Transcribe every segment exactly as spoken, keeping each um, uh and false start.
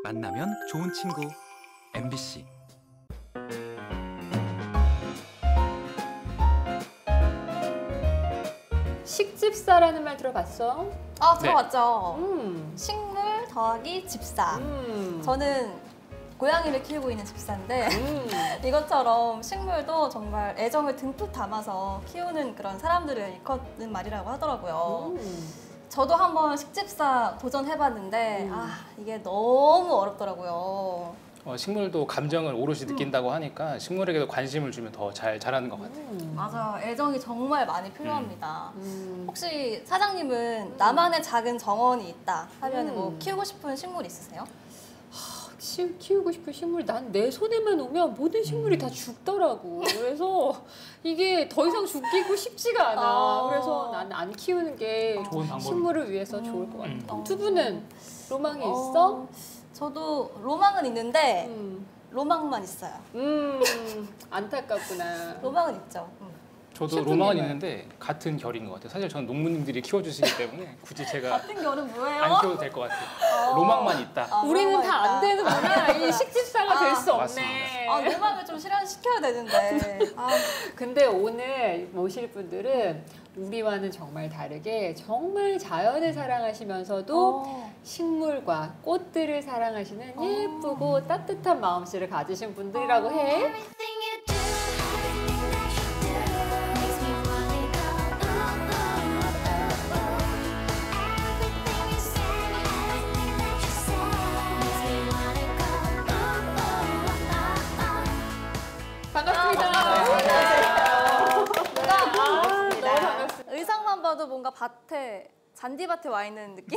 만나면 좋은 친구 엠비씨. 식집사라는 말 들어봤어? 아, 들어봤죠. 음. 식물 더하기 집사. 음. 저는 고양이를 키우고 있는 집사인데 음. 이것처럼 식물도 정말 애정을 듬뿍 담아서 키우는 그런 사람들을 일컫는 말이라고 하더라고요. 음. 저도 한번 식집사 도전해봤는데 음. 아, 이게 너무 어렵더라고요. 어, 식물도 감정을 오롯이 느낀다고 하니까 식물에게도 관심을 주면 더 잘 자라는 것 같아요. 음. 맞아요. 애정이 정말 많이 필요합니다. 음. 혹시 사장님은 나만의 작은 정원이 있다 하면 음. 뭐 키우고 싶은 식물 있으세요? 키, 키우고 싶은 식물, 난 내 손에만 오면 모든 식물이 다 죽더라고. 그래서 이게 더 이상 죽이고 싶지가 않아. 아. 그래서 난 안 키우는 게 좋은 방법. 식물을 위해서 좋을 것 같아. 음. 어. 두 분은 로망이 있어? 어, 저도 로망은 있는데 음. 로망만 있어요. 음, 안타깝구나. 로망은 있죠. 음. 저도 셰프님은? 로망은 있는데 같은 결인 것 같아요. 사실 저는 농부님들이 키워주시기 때문에 굳이 제가 같은 결은 뭐예요? 안 키워도 될 것 같아요. 어. 로망만 있다. 아, 우리는 로망만 다 안 있다. 되는구나. 이 식집사가 될 수 아, 없네. 아, 로망을 좀 실현시켜야 되는데. 아, 근데 오늘 모실 분들은 우리와는 정말 다르게 정말 자연을 사랑하시면서도 어. 식물과 꽃들을 사랑하시는 어. 예쁘고 따뜻한 마음씨를 가지신 분들이라고 해. Everything you do, everything that you do makes me wanna go ooh ooh ooh ooh. Everything you say, everything that you say makes me wanna go ooh ooh ooh ooh. 반갑습니다. 누가 아, 너무 반갑습니다. 의상만 봐도 뭔가 밭에 잔디밭에 와 있는 느낌?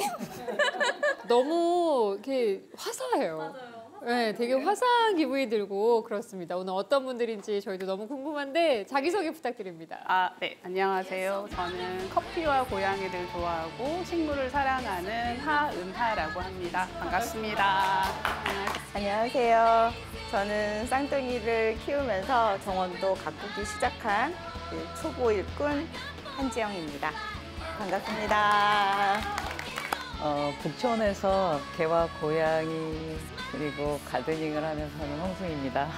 너무 이렇게 화사해요. 네, 되게 화사한 기분이 들고 그렇습니다. 오늘 어떤 분들인지 저희도 너무 궁금한데 자기소개 부탁드립니다. 아, 네. 안녕하세요. 저는 커피와 고양이를 좋아하고 식물을 사랑하는 하은하라고 합니다. 반갑습니다. 안녕하세요. 저는 쌍둥이를 키우면서 정원도 가꾸기 시작한 그 초보 일꾼 한지영입니다. 반갑습니다. 어, 북촌에서 개와 고양이 그리고 가드닝을 하면서 하는 홍수입니다.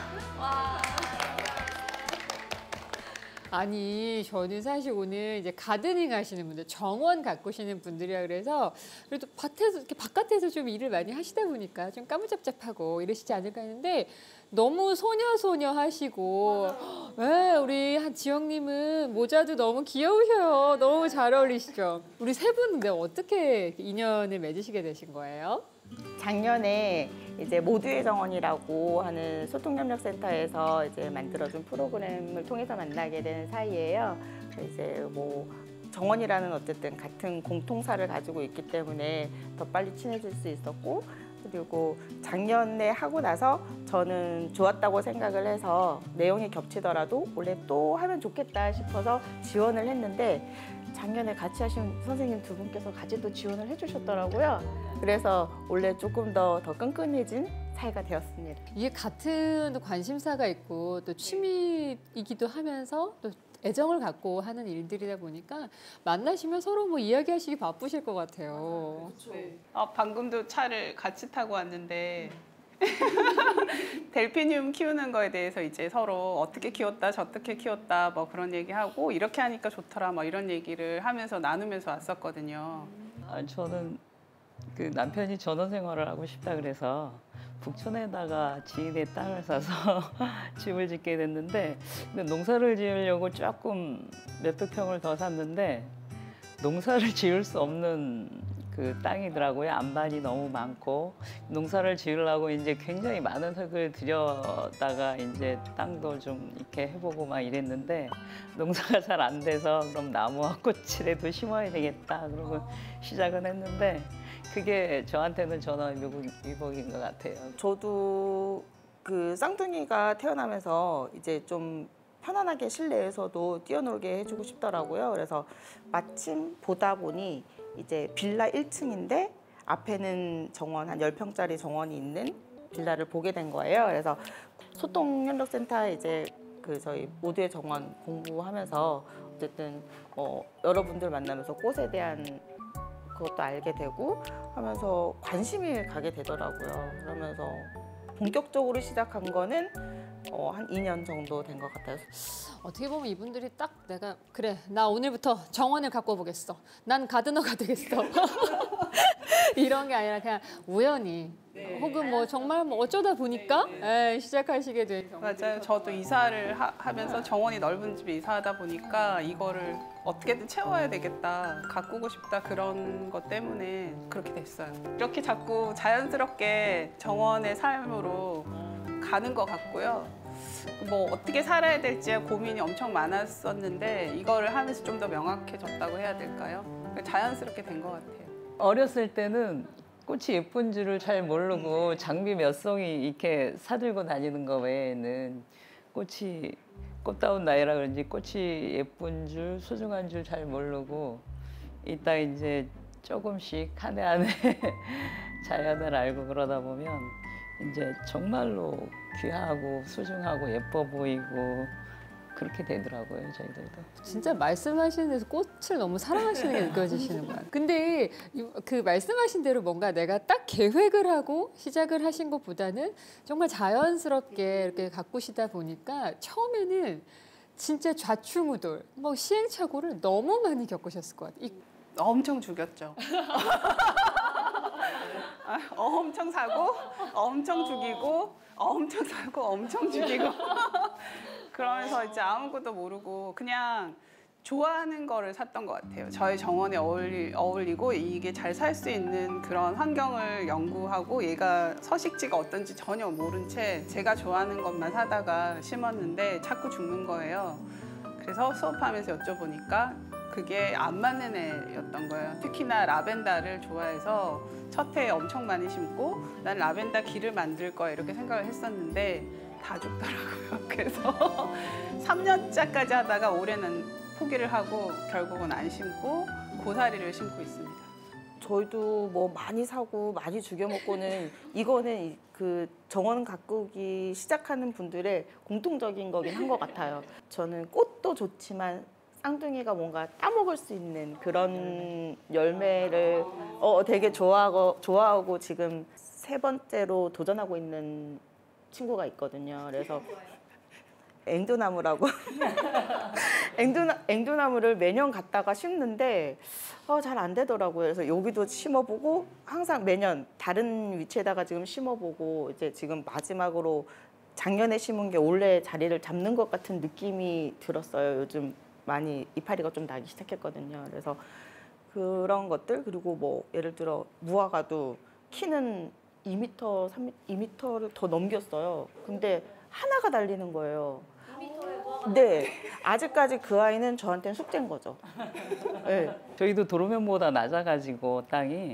아니, 저는 사실 오늘 이제 가드닝 하시는 분들, 정원 가꾸시는 분들이라 그래서 그래도 밭에서, 이렇게 바깥에서 좀 일을 많이 하시다 보니까 좀 까무잡잡하고 이러시지 않을까 했는데 너무 소녀소녀 하시고, 네, 우리 한 지영님은 모자도 너무 귀여우셔요. 너무 잘 어울리시죠? 우리 세 분은 근데 어떻게 인연을 맺으시게 되신 거예요? 작년에 이제 모두의 정원이라고 하는 소통협력센터에서 이제 만들어준 프로그램을 통해서 만나게 된 사이예요. 이제 뭐 정원이라는 어쨌든 같은 공통사를 가지고 있기 때문에 더 빨리 친해질 수 있었고, 그리고 작년에 하고 나서 저는 좋았다고 생각을 해서 내용이 겹치더라도 원래 또 하면 좋겠다 싶어서 지원을 했는데 작년에 같이 하신 선생님 두 분께서 같이 또 지원을 해주셨더라고요. 그래서 원래 조금 더, 더 끈끈해진 사이가 되었습니다. 이게 같은 관심사가 있고 또 취미이기도 하면서 또 애정을 갖고 하는 일들이다 보니까 만나시면 서로 뭐 이야기하시기 바쁘실 것 같아요. 네. 어, 방금도 차를 같이 타고 왔는데 델피늄 키우는 거에 대해서 이제 서로 어떻게 키웠다, 저떻게 키웠다, 뭐 그런 얘기하고 이렇게 하니까 좋더라, 뭐 이런 얘기를 하면서 나누면서 왔었거든요. 아, 저는 그 남편이 전원 생활을 하고 싶다 그래서 북촌에다가 지인의 땅을 사서 집을 짓게 됐는데, 근데 농사를 지으려고 조금 몇백 평을 더 샀는데 농사를 지을 수 없는 그 땅이더라고요. 안반이 너무 많고 농사를 지으려고 이제 굉장히 많은 흙을 들여다가 이제 땅도 좀 이렇게 해보고 막 이랬는데 농사가 잘 안 돼서 그럼 나무와 꽃이라도 심어야 되겠다 그러고 시작은 했는데 그게 저한테는 전화위복인 것 같아요. 저도 그 쌍둥이가 태어나면서 이제 좀 편안하게 실내에서도 뛰어놀게 해주고 싶더라고요. 그래서 마침 보다 보니 이제 빌라 일 층인데 앞에는 정원 한 열 평짜리 정원이 있는 빌라를 보게 된 거예요. 그래서 소통협력센터에 이제 그 저희 모두의 정원 공부하면서 어쨌든 어 여러분들 만나면서 꽃에 대한 그것도 알게 되고 하면서 관심이 가게 되더라고요. 그러면서 본격적으로 시작한 거는 어, 한 이 년 정도 된 것 같아요. 어떻게 보면 이분들이 딱 내가 그래 나 오늘부터 정원을 갖고 보겠어. 난 가드너가 되겠어. 이런 게 아니라 그냥 우연히 혹은 뭐 정말 뭐 어쩌다 보니까 예, 시작하시게 된 경우들이 맞아요. 저도 이사를 하, 하면서 정원이 넓은 집에 이사하다 보니까 이거를 어떻게든 채워야 되겠다, 가꾸고 싶다 그런 것 때문에 그렇게 됐어요. 이렇게 자꾸 자연스럽게 정원의 삶으로 가는 것 같고요. 뭐 어떻게 살아야 될지 고민이 엄청 많았었는데 이거를 하면서 좀 더 명확해졌다고 해야 될까요? 자연스럽게 된 것 같아요. 어렸을 때는 꽃이 예쁜 줄을 잘 모르고 장비 몇 송이 이렇게 사들고 다니는 거 외에는 꽃이 꽃다운 나이라 그런지 꽃이 예쁜 줄, 소중한 줄 잘 모르고 이따 이제 조금씩 한 해 한 해 자연을 알고 그러다 보면 이제 정말로 귀하고 소중하고 예뻐 보이고 그렇게 되더라고요, 저희들도. 진짜 말씀하시는 데서 꽃을 너무 사랑하시는 게 느껴지시는 거야. 근데 이- 그 말씀하신 대로 뭔가 내가 딱 계획을 하고 시작을 하신 것보다는 정말 자연스럽게 이렇게 가꾸시다 보니까 처음에는 진짜 좌충우돌, 뭐 시행착오를 너무 많이 겪으셨을 것 같아요. 이- 엄청 죽였죠. 아, 엄청 사고, 엄청 죽이고, 엄청 사고, 엄청 죽이고. 그러면서 이제 아무것도 모르고 그냥 좋아하는 거를 샀던 것 같아요. 저희 정원에 어울리, 어울리고 이게 잘 살 수 있는 그런 환경을 연구하고 얘가 서식지가 어떤지 전혀 모른 채 제가 좋아하는 것만 사다가 심었는데 자꾸 죽는 거예요. 그래서 수업하면서 여쭤보니까 그게 안 맞는 애였던 거예요. 특히나 라벤더를 좋아해서 첫 해에 엄청 많이 심고 난 라벤더 길을 만들 거야 이렇게 생각을 했었는데 다 죽더라고요. 그래서 삼 년짜까지 하다가 올해는 포기를 하고 결국은 안 심고 고사리를 심고 있습니다. 저희도 뭐 많이 사고 많이 죽여 먹고는 이거는 이- 그 정원 가꾸기 시작하는 분들의 공통적인 거긴 한 것 같아요. 저는 꽃도 좋지만 쌍둥이가 뭔가 따먹을 수 있는 그런 열매를 어, 되게 좋아하고 좋아하고 지금 세 번째로 도전하고 있는 친구가 있거든요. 그래서 앵두나무라고 앵두나, 앵두나무를 매년 갖다가 심는데 어, 잘 안 되더라고요. 그래서 여기도 심어보고 항상 매년 다른 위치에다가 지금 심어보고 이제 지금 마지막으로 작년에 심은 게 올해 자리를 잡는 것 같은 느낌이 들었어요. 요즘 많이 이파리가 좀 나기 시작했거든요. 그래서 그런 것들 그리고 뭐 예를 들어 무화과도 키는 이 미터, 삼 미터, 이 미터를 더 넘겼어요. 근데 하나가 달리는 거예요. 네, 아직까지 그 아이는 저한테는 숙제인 거죠. 네. 저희도 도로면보다 낮아가지고 땅이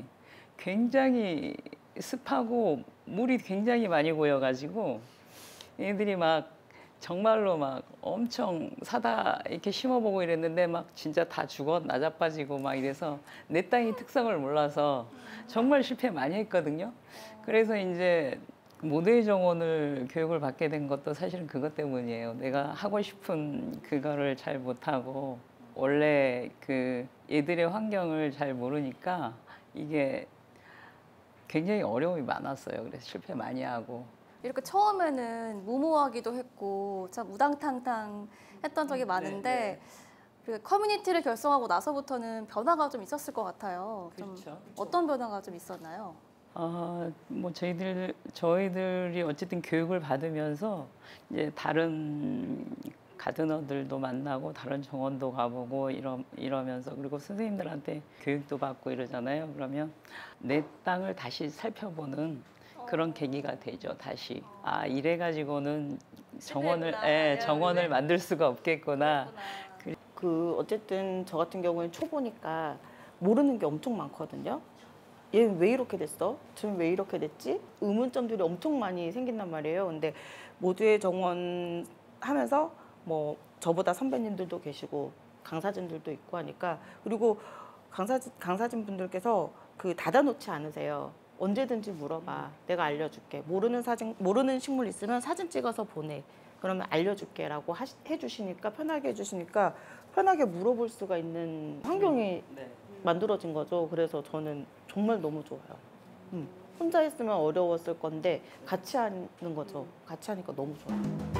굉장히 습하고 물이 굉장히 많이 고여가지고 얘들이 막 정말로 막 엄청 사다 이렇게 심어보고 이랬는데 막 진짜 다 죽어 나자빠지고 막 이래서 내 땅의 특성을 몰라서 정말 실패 많이 했거든요. 그래서 이제 모델 정원을 교육을 받게 된 것도 사실은 그것 때문이에요. 내가 하고 싶은 그거를 잘 못하고 원래 그 얘들의 환경을 잘 모르니까 이게 굉장히 어려움이 많았어요. 그래서 실패 많이 하고. 이렇게 처음에는 무모하기도 했고 참 우당탕탕 했던 적이 많은데 그 커뮤니티를 결성하고 나서부터는 변화가 좀 있었을 것 같아요. 좀 그렇죠. 어떤 변화가 좀 있었나요? 아, 뭐 저희들 저희들이 어쨌든 교육을 받으면서 이제 다른 가드너들도 만나고 다른 정원도 가보고 이러 이러면서 그리고 선생님들한테 교육도 받고 이러잖아요. 그러면 내 땅을 다시 살펴보는 그런 계기가 되죠. 다시 아 이래 가지고는 정원을 예, 정원을 만들 수가 없겠구나. 그 어쨌든 저 같은 경우는 초보니까 모르는 게 엄청 많거든요. 얘는 왜 이렇게 됐어? 쟤는 왜 이렇게 됐지? 의문점들이 엄청 많이 생긴단 말이에요. 근데 모두의 정원 하면서 뭐 저보다 선배님들도 계시고 강사진들도 있고 하니까 그리고 강사진, 강사진 분들께서 그 닫아놓지 않으세요. 언제든지 물어봐. 내가 알려줄게. 모르는 사진, 모르는 식물 있으면 사진 찍어서 보내. 그러면 알려줄게라고 하시, 해주시니까 편하게 해주시니까 편하게 물어볼 수가 있는 환경이 만들어진 거죠. 그래서 저는 정말 너무 좋아요. 음. 혼자 했으면 어려웠을 건데 같이 하는 거죠. 같이 하니까 너무 좋아요.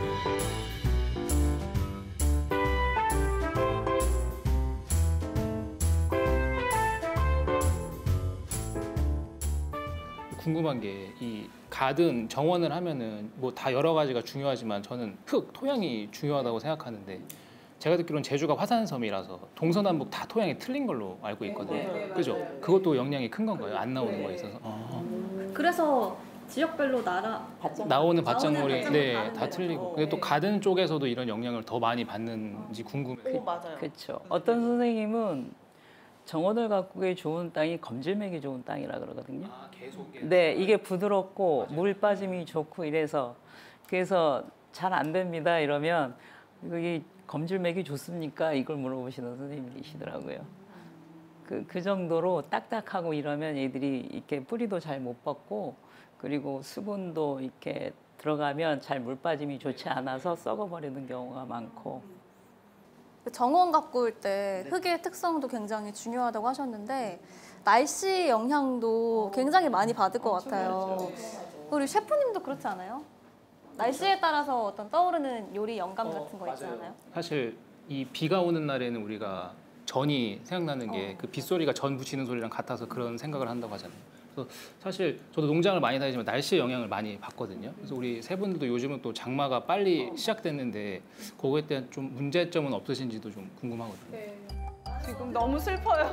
궁금한 게 이 가든 정원을 하면은 뭐 다 여러 가지가 중요하지만 저는 흙, 토양이 중요하다고 생각하는데 제가 듣기로는 제주가 화산섬이라서 동서남북 다 토양이 틀린 걸로 알고 있거든요. 그죠? 그것도 영향이 큰 건가요? 안 나오는 거에 있어서. 아. 그래서 지역별로 나라 나오는 밭작물이 밭작물이 네, 다른 다 거죠. 틀리고. 근데 또 가든 쪽에서도 이런 영향을 더 많이 받는지 궁금해요. 오, 맞아요. 그렇죠. 어떤 선생님은 정원을 가꾸기 좋은 땅이 검질매기 좋은 땅이라 그러거든요. 아, 계속 네, 이게 부드럽고 물 빠짐이 좋고 이래서 그래서 잘 안 됩니다 이러면 여기 검질매기 좋습니까? 이걸 물어보시는 선생님이시더라고요. 그, 그 정도로 딱딱하고 이러면 얘들이 이렇게 뿌리도 잘 못 뻗고 그리고 수분도 이렇게 들어가면 잘 물 빠짐이 좋지 않아서 썩어버리는 경우가 많고. 정원 가꾸을 때 흙의 특성도 굉장히 중요하다고 하셨는데 날씨 영향도 굉장히 많이 받을 것 같아요. 우리 셰프님도 그렇지 않아요? 날씨에 따라서 어떤 떠오르는 요리 영감 같은 거 있지 않아요? 사실 이 비가 오는 날에는 우리가 전이 생각나는 게 그 빗소리가 전 부치는 소리랑 같아서 그런 생각을 한다고 하잖아요. 그래서 사실 저도 농장을 많이 다니지만 날씨의 영향을 많이 받거든요. 그래서 우리 세 분들도 요즘은 또 장마가 빨리 시작됐는데 그거에 대한 좀 문제점은 없으신지도 좀 궁금하거든요. 네. 지금 너무 슬퍼요.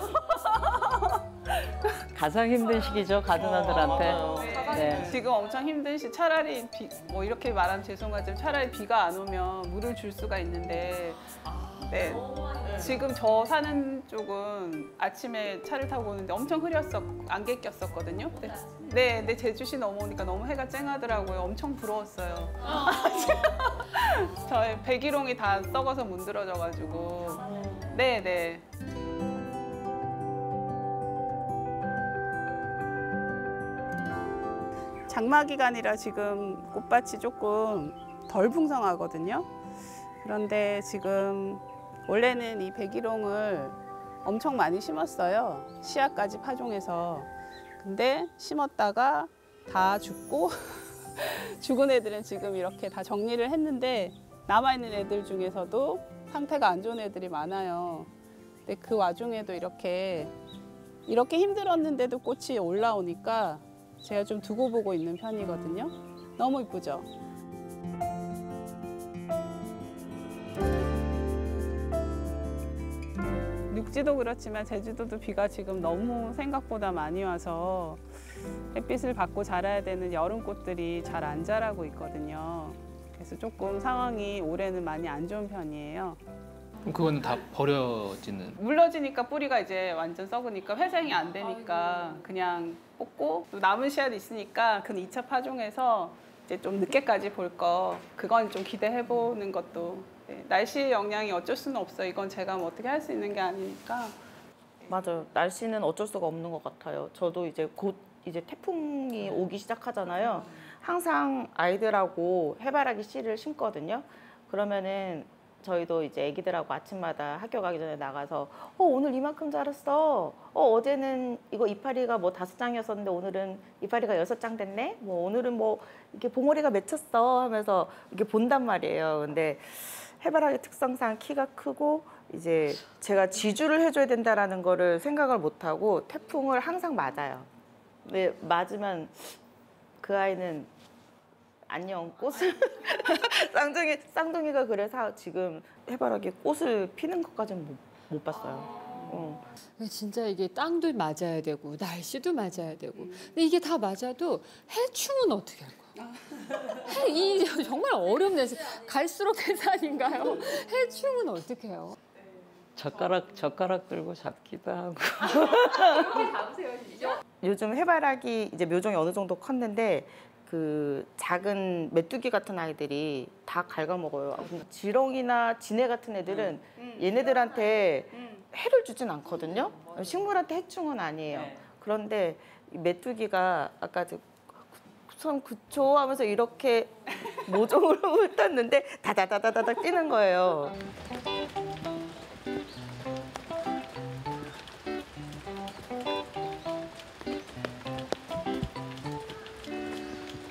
가장 힘든 시기죠 가든아들한테. 네. 지금 엄청 힘든 시 차라리 비, 뭐 이렇게 말하면 죄송하지만 차라리 비가 안 오면 물을 줄 수가 있는데 네. 지금 저 사는 쪽은 아침에 차를 타고 오는데 엄청 흐렸었, 안개 꼈었거든요. 네, 네, 네 제주시 넘어오니까 너무 해가 쨍하더라고요. 엄청 부러웠어요. 저의 백일홍이 다 썩어서 문드러져가지고. 네, 네. 장마 기간이라 지금 꽃밭이 조금 덜 풍성하거든요. 그런데 지금 원래는 이 백일홍을 엄청 많이 심었어요. 씨앗까지 파종해서. 근데 심었다가 다 죽고 죽은 애들은 지금 이렇게 다 정리를 했는데 남아있는 애들 중에서도 상태가 안 좋은 애들이 많아요. 근데 그 와중에도 이렇게 이렇게 힘들었는데도 꽃이 올라오니까 제가 좀 두고 보고 있는 편이거든요. 너무 이쁘죠? 육지도 그렇지만 제주도도 비가 지금 너무 생각보다 많이 와서 햇빛을 받고 자라야 되는 여름꽃들이 잘 안 자라고 있거든요. 그래서 조금 상황이 올해는 많이 안 좋은 편이에요. 그럼 그거는 다 버려지는. 물러지니까 뿌리가 이제 완전 썩으니까 회생이 안 되니까 그냥 뽑고 또 남은 씨앗이 있으니까 그 이 차 파종해서 이제 좀 늦게까지 볼 거 그건 좀 기대해 보는 것도 네, 날씨 영향이 어쩔 수는 없어. 이건 제가 뭐 어떻게 할 수 있는 게 아니니까. 맞아요. 날씨는 어쩔 수가 없는 것 같아요. 저도 이제 곧 이제 태풍이 오기 시작하잖아요. 항상 아이들하고 해바라기 씨를 심거든요. 그러면은 저희도 이제 애기들하고 아침마다 학교 가기 전에 나가서 어 오늘 이만큼 자랐어. 어 어제는 이거 이파리가 뭐 다섯 장이었었는데 오늘은 이파리가 여섯 장 됐네. 뭐 오늘은 뭐 이렇게 봉오리가 맺혔어 하면서 이렇게 본단 말이에요. 근데 해바라기 특성상 키가 크고 이제 제가 지주를 해줘야 된다라는 거를 생각을 못 하고 태풍을 항상 맞아요. 네, 맞으면 그 아이는 안녕 꽃을 쌍둥이 쌍둥이가 그래서 지금 해바라기 꽃을 피는 것까지는 못, 못 봤어요. 어. 진짜 이게 땅도 맞아야 되고 날씨도 맞아야 되고 근데 이게 다 맞아도 해충은 어떻게 할 거야? 해, 이 정말 어렵네. 갈수록 계산인가요? 해충은 어떻게 해요? 젓가락 젓가락 들고 잡기도 하고. 요즘 해바라기 이제 묘종이 어느 정도 컸는데 그 작은 메뚜기 같은 아이들이 다 갉아먹어요. 지렁이나 지네 같은 애들은 얘네들한테 해를 주진 않거든요. 식물한테 해충은 아니에요. 그런데 이 메뚜기가 아까 참 그쵸 하면서 이렇게 모종으로 훑었는데 다다다다다닥 뛰는 거예요.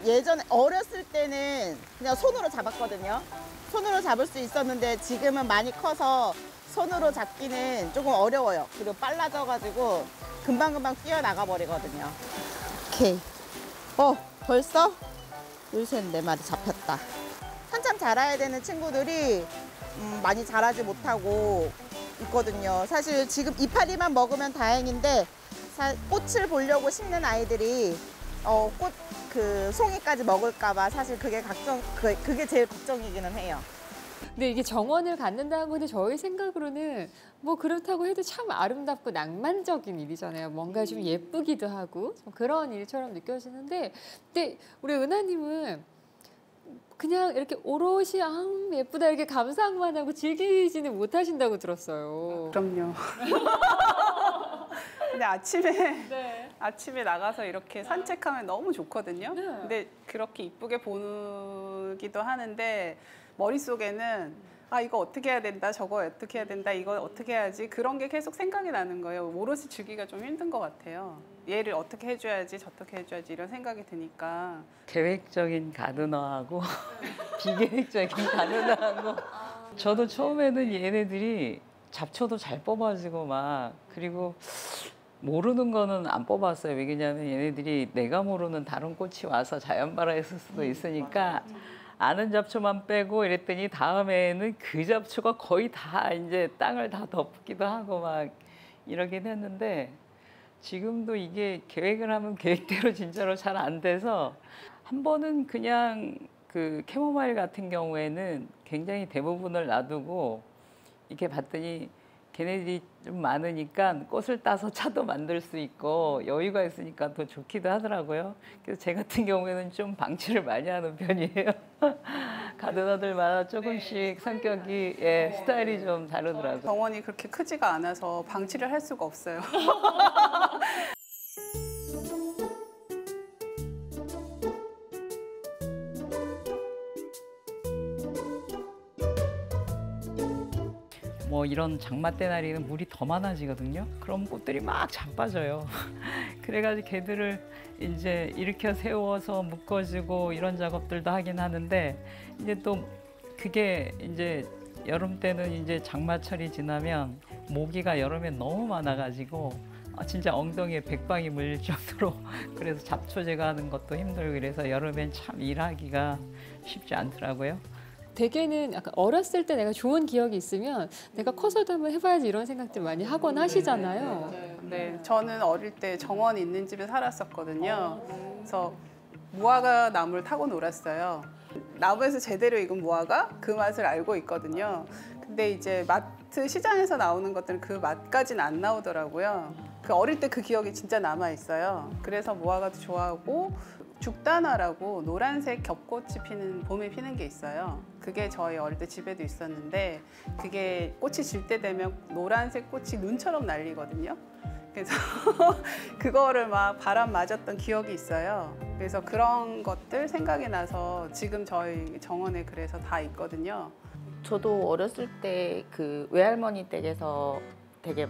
예전에 어렸을 때는 그냥 손으로 잡았거든요. 손으로 잡을 수 있었는데 지금은 많이 커서 손으로 잡기는 조금 어려워요. 그리고 빨라져가지고 금방금방 뛰어나가 버리거든요. 오케이. 어, 벌써 둘셋 네 마리 잡혔다. 한참 자라야 되는 친구들이 음, 많이 자라지 못하고 있거든요. 사실 지금 이파리만 먹으면 다행인데 사, 꽃을 보려고 심는 아이들이 어, 꽃 그 송이까지 먹을까봐 사실 그게 걱정 그, 그게 제일 걱정이기는 해요. 근데 이게 정원을 갖는다는 건데 저희 생각으로는 뭐 그렇다고 해도 참 아름답고 낭만적인 일이잖아요. 뭔가 좀 예쁘기도 하고 좀 그런 일처럼 느껴지는데, 근데 우리 은하님은 그냥 이렇게 오롯이 아 예쁘다 이렇게 감상만 하고 즐기지는 못하신다고 들었어요. 그럼요. 근데 아침에 네. 아침에 나가서 이렇게 산책하면 너무 좋거든요. 네. 근데 그렇게 이쁘게 보기도 하는데 머릿속에는 아 이거 어떻게 해야 된다, 저거 어떻게 해야 된다, 이거 어떻게 해야지, 그런 게 계속 생각이 나는 거예요. 오롯이 즐기기가 좀 힘든 것 같아요. 얘를 어떻게 해줘야지, 저렇게 해줘야지 이런 생각이 드니까. 계획적인 가드너하고 비계획적인 가드너하고 저도 처음에는 얘네들이 잡초도 잘 뽑아주고 막 그리고 모르는 거는 안 뽑았어요. 왜냐면 얘네들이 내가 모르는 다른 꽃이 와서 자연 발화했을 수도 있으니까 아는 잡초만 빼고 이랬더니 다음에는 그 잡초가 거의 다 이제 땅을 다 덮기도 하고 막 이러긴 했는데 지금도 이게 계획을 하면 계획대로 진짜로 잘 안 돼서 한 번은 그냥 그 캐모마일 같은 경우에는 굉장히 대부분을 놔두고 이렇게 봤더니 걔네들이 좀 많으니까 꽃을 따서 차도 만들 수 있고 여유가 있으니까 더 좋기도 하더라고요. 그래서 제 같은 경우에는 좀 방치를 많이 하는 편이에요. 가드너들마다 조금씩 성격이 예, 스타일이 좀 다르더라고요. 정원이 그렇게 크지가 않아서 방치를 할 수가 없어요. 뭐 이런 장마 때 날이는 물이 더 많아지거든요. 그럼 꽃들이 막 자빠져요. 그래가지고 걔들을 이제 일으켜 세워서 묶어주고 이런 작업들도 하긴 하는데 이제 또 그게 이제 여름 때는 이제 장마철이 지나면 모기가 여름에 너무 많아가지고 아, 진짜 엉덩이에 백방이 물릴 정도로 그래서 잡초 제거하는 것도 힘들고 그래서 여름엔 참 일하기가 쉽지 않더라고요. 대개는 약간 어렸을 때 내가 좋은 기억이 있으면 내가 커서도 한번 해봐야지 이런 생각들 많이 하곤 하시잖아요. 네, 저는 어릴 때 정원 있는 집에 살았었거든요. 그래서 무화과 나무를 타고 놀았어요. 나무에서 제대로 익은 무화과 그 맛을 알고 있거든요. 근데 이제 마트 시장에서 나오는 것들은 그 맛까지는 안 나오더라고요. 그 어릴 때 그 기억이 진짜 남아 있어요. 그래서 무화과도 좋아하고 죽단화라고 노란색 겹꽃이 피는 봄에 피는 게 있어요. 그게 저희 어릴 때 집에도 있었는데 그게 꽃이 질 때 되면 노란색 꽃이 눈처럼 날리거든요. 그래서 그거를 막 바람 맞았던 기억이 있어요. 그래서 그런 것들 생각이 나서 지금 저희 정원에 그래서 다 있거든요. 저도 어렸을 때 그 외할머니 댁에서 되게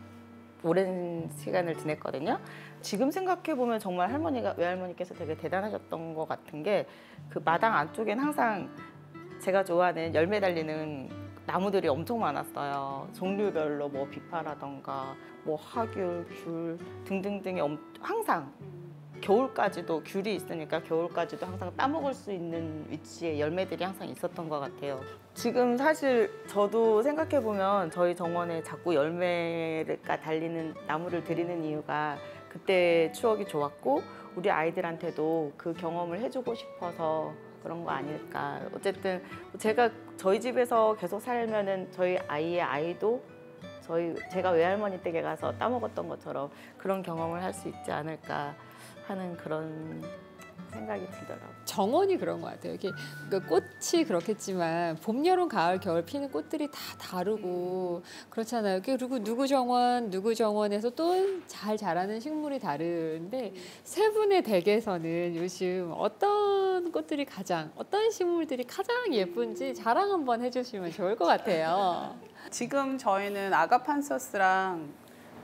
오랜 시간을 지냈거든요. 지금 생각해 보면 정말 할머니가 외할머니께서 되게 대단하셨던 것 같은 게 그 마당 안쪽엔 항상 제가 좋아하는 열매 달리는 나무들이 엄청 많았어요. 종류별로 뭐 비파라던가 뭐 하귤, 귤 등등등이 엄, 항상 겨울까지도 귤이 있으니까 겨울까지도 항상 따먹을 수 있는 위치에 열매들이 항상 있었던 것 같아요. 지금 사실 저도 생각해 보면 저희 정원에 자꾸 열매가 달리는 나무를 들이는 이유가 그때 추억이 좋았고 우리 아이들한테도 그 경험을 해주고 싶어서 그런 거 아닐까. 어쨌든 제가 저희 집에서 계속 살면은 저희 아이의 아이도 저희 제가 외할머니 댁에 가서 따먹었던 것처럼 그런 경험을 할 수 있지 않을까 하는 그런 생각이 들더라고요. 정원이 그런 것 같아요. 이게 그 꽃이 그렇겠지만 봄, 여름, 가을, 겨울 피는 꽃들이 다 다르고 그렇잖아요. 그리고 누구 정원, 누구 정원에서 또 잘 자라는 식물이 다른데 세 분의 댁에서는 요즘 어떤 꽃들이 가장, 어떤 식물들이 가장 예쁜지 자랑 한번 해주시면 좋을 것 같아요. 지금 저희는 아가판서스랑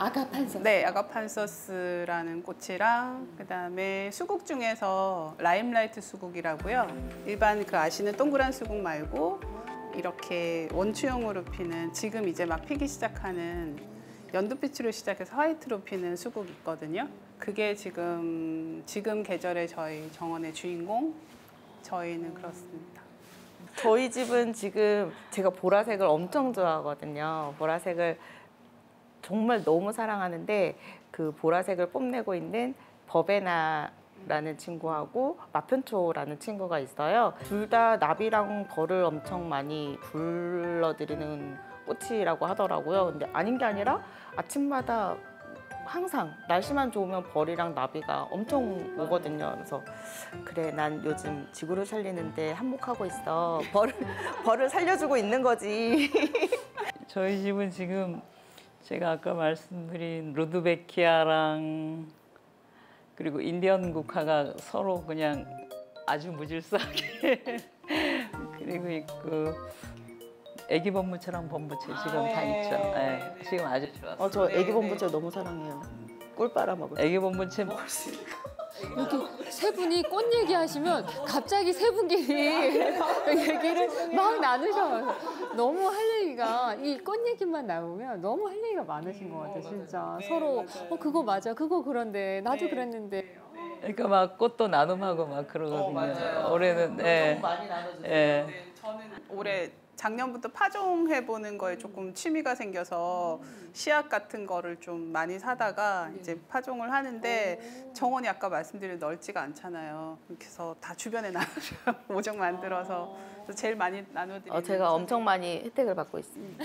아가판서스. 네, 아가판서스라는 꽃이랑 그다음에 수국 중에서 라임라이트 수국이라고요. 일반 그 아시는 동그란 수국 말고 이렇게 원추형으로 피는 지금 이제 막 피기 시작하는 연두빛으로 시작해서 화이트로 피는 수국이 있거든요. 그게 지금 지금 계절의 저희 정원의 주인공. 저희는 그렇습니다. 저희 집은 지금 제가 보라색을 엄청 좋아하거든요. 보라색을 정말 너무 사랑하는데 그 보라색을 뽐내고 있는 버베나라는 친구하고 마편초라는 친구가 있어요. 둘 다 나비랑 벌을 엄청 많이 불러들이는 꽃이라고 하더라고요. 근데 아닌 게 아니라 아침마다 항상 날씨만 좋으면 벌이랑 나비가 엄청 오거든요. 그래서 그래, 난 요즘 지구를 살리는데 한몫하고 있어. 벌을, 벌을 살려주고 있는 거지. 저희 집은 지금 제가 아까 말씀드린 루드베키아랑 그리고 인디언 국화가 서로 그냥 아주 무질서하게 그리고 있고 애기 범부채랑 범부채 지금 다 있죠. 네, 지금 아주 좋았어요. 어, 저 애기 범부채 너무 사랑해요. 꿀 빨아 먹을 때. 애기 범부채 이렇게 세 분이 꽃 얘기하시면 갑자기 세 분끼리 얘기를 막 나누셔요. 너무 할 얘기가 이 꽃 얘기만 나오면 너무 할 얘기가 많으신 것 같아요. 진짜 서로 어 그거 맞아, 그거 그런데 나도 그랬는데. 그러니까 막 꽃도 나눔하고 막 그러거든요. 올해는 네. 많이 나눠주세요. 예. 저는 올해 작년부터 파종해 보는 거에 조금 취미가 생겨서 씨앗 같은 거를 좀 많이 사다가 이제 파종을 하는데 정원이 아까 말씀드린 넓지가 않잖아요. 그래서 다 주변에 나눠줘요. 모종 만들어서. 그래서 제일 많이 나눠드리는. 어, 제가 엄청 많이 혜택을 받고 있습니다.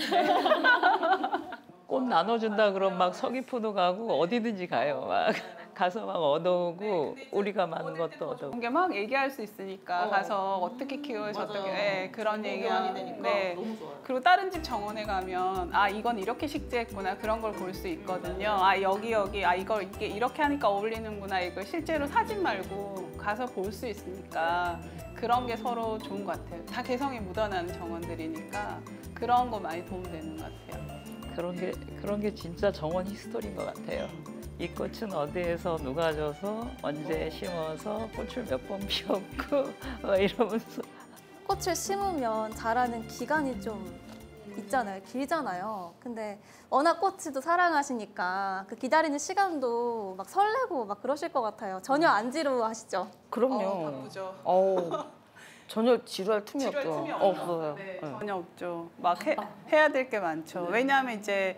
꽃 나눠준다 그러면 막 서귀포도 가고 어디든지 가요. 막 가서 막 얻어오고 우리가 많은 것도 얻어오고. 이게 막 얘기할 수 있으니까 가서 어떻게 키워서 어떻게 네, 그런 얘기하는 네. 그리고 다른 집 정원에 가면 아 이건 이렇게 식재했구나 그런 걸 볼 수 있거든요. 아 여기 여기 아 이걸 이게 이렇게 하니까 어울리는구나 이걸 실제로 사진 말고 가서 볼 수 있으니까 그런 게 서로 좋은 것 같아요. 다 개성이 묻어나는 정원들이니까 그런 거 많이 도움되는 것 같아요. 그런 게 그런 게 진짜 정원 히스토리인 것 같아요. 이 꽃은 어디에서 누가 줘서 언제 심어서 꽃을 몇 번 피웠고 막 이러면서 꽃을 심으면 자라는 기간이 좀 있잖아요. 길잖아요. 근데 워낙 꽃도 사랑하시니까 그 기다리는 시간도 막 설레고 막 그러실 것 같아요. 전혀 안 지루하시죠? 그럼요. 어, 바쁘죠. 어우, 전혀 지루할 틈이 지루할 없죠. 틈이 없어요. 네, 네. 전혀 없죠. 막 해, 해야 될 게 많죠. 왜냐하면 이제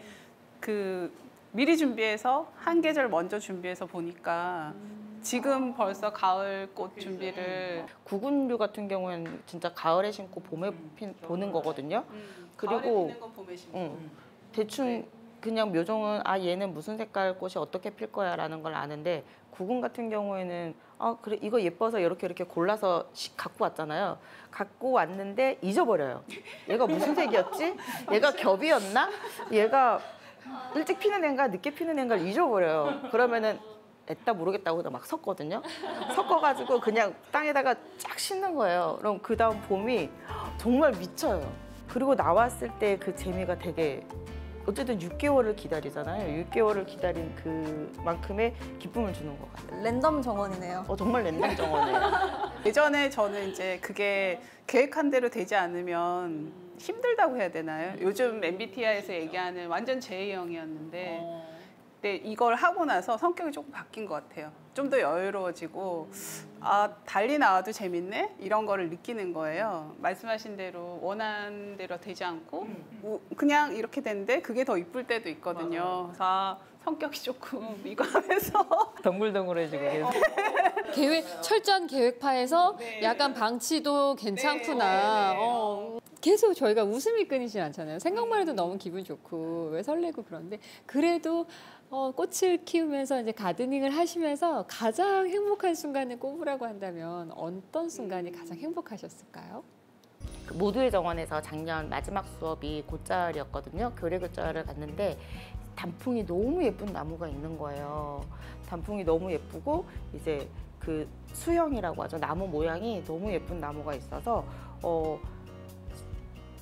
그 미리 준비해서 한 계절 먼저 준비해서 보니까 지금 벌써 가을 꽃 준비를 구근류 같은 경우에는 진짜 가을에 심고 봄에 피, 보는 거거든요. 가을에 그리고 피는 건 봄에 심고 응, 대충 그냥 묘종은 아 얘는 무슨 색깔 꽃이 어떻게 필 거야라는 걸 아는데 구근 같은 경우에는 아 그래 이거 예뻐서 이렇게 이렇게 골라서 시, 갖고 왔잖아요. 갖고 왔는데 잊어버려요. 얘가 무슨 색이었지? 얘가 겹이었나? 얘가 일찍 피는 애인가 늦게 피는 애인가를 잊어버려요. 그러면은 애따 모르겠다고 그냥 막 섞거든요. 섞어가지고 그냥 땅에다가 쫙 심는 거예요. 그럼 그 다음 봄이 정말 미쳐요. 그리고 나왔을 때 그 재미가 되게 어쨌든 육 개월을 기다리잖아요. 육 개월을 기다린 그만큼의 기쁨을 주는 것 같아요. 랜덤 정원이네요. 어, 정말 랜덤 정원이에요. 예전에 저는 이제 그게 계획한 대로 되지 않으면 힘들다고 해야 되나요? 요즘 엠비티아이에서 얘기하는 완전 제이형이었는데 근데 이걸 하고 나서 성격이 조금 바뀐 것 같아요. 좀 더 여유로워지고 아 달리 나와도 재밌네? 이런 거를 느끼는 거예요. 말씀하신 대로 원하는 대로 되지 않고 우, 그냥 이렇게 되는데 그게 더 이쁠 때도 있거든요. 그래서 아, 성격이 조금 이거 하면서 덩굴덩굴해지고 계속. 계획 철저한 계획파에서 약간 방치도 괜찮구나. 어, 계속 저희가 웃음이 끊이진 않잖아요. 생각만 해도 너무 기분 좋고 왜 설레고 그런데 그래도 어, 꽃을 키우면서 이제 가드닝을 하시면서 가장 행복한 순간을 꼽으라고 한다면 어떤 순간이 가장 행복하셨을까요? 그 모두의 정원에서 작년 마지막 수업이 곶자월이었거든요. 교래 곶자월을 갔는데 단풍이 너무 예쁜 나무가 있는 거예요. 단풍이 너무 예쁘고 이제 그 수형이라고 하죠. 나무 모양이 너무 예쁜 나무가 있어서 어,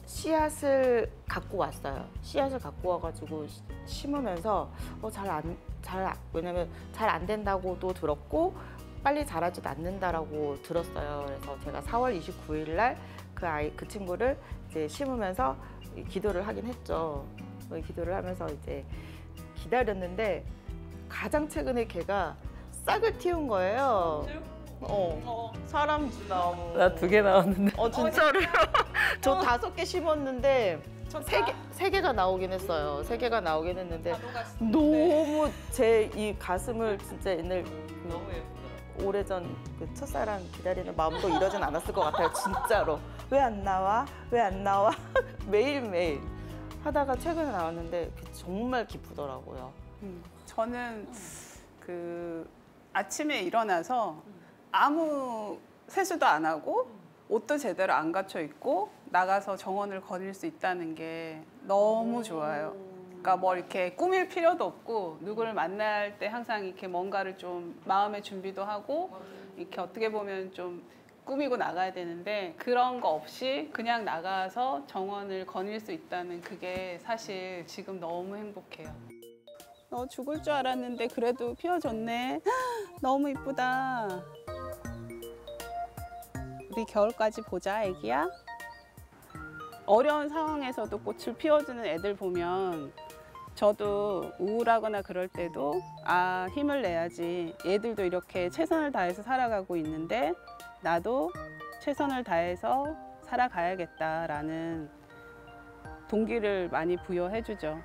씨앗을 갖고 왔어요. 씨앗을 갖고 와가지고 시- 심으면서 어, 잘 안, 잘, 안- 왜냐면 잘 안 된다고도 들었고 빨리 자라지도 않는다라고 들었어요. 그래서 제가 사월 이십구일 날 그 아이, 그 친구를 이제 심으면서 기도를 하긴 했죠. 어, 기도를 하면서 이제 기다렸는데 가장 최근에 걔가 싹을 틔운 거예요. 어, 사람 나무. 나 두 개 나왔는데. 어 진짜로요? 저 다섯 개 심었는데 세 개, 세 개가 나오긴 했어요. 세 개가 나오긴 했는데 너무 제 이 가슴을 진짜 옛날 그 오래전 그 첫사랑 기다리는 마음도 이러진 않았을 것 같아요. 진짜로. 왜 안 나와? 왜 안 나와? 매일매일 하다가 최근에 나왔는데 정말 기쁘더라고요. 음, 저는 그 아침에 일어나서 아무 세수도 안 하고 옷도 제대로 안 갖춰 입고 나가서 정원을 거닐 수 있다는 게 너무 좋아요. 그러니까 뭐 이렇게 꾸밀 필요도 없고 누구를 만날 때 항상 이렇게 뭔가를 좀 마음의 준비도 하고 이렇게 어떻게 보면 좀 꾸미고 나가야 되는데 그런 거 없이 그냥 나가서 정원을 거닐 수 있다는 그게 사실 지금 너무 행복해요. 너 죽을 줄 알았는데 그래도 피워줬네. 너무 이쁘다. 우리 겨울까지 보자, 애기야. 어려운 상황에서도 꽃을 피워주는 애들 보면 저도 우울하거나 그럴 때도 아, 힘을 내야지. 얘들도 이렇게 최선을 다해서 살아가고 있는데 나도 최선을 다해서 살아가야겠다라는 동기를 많이 부여해주죠.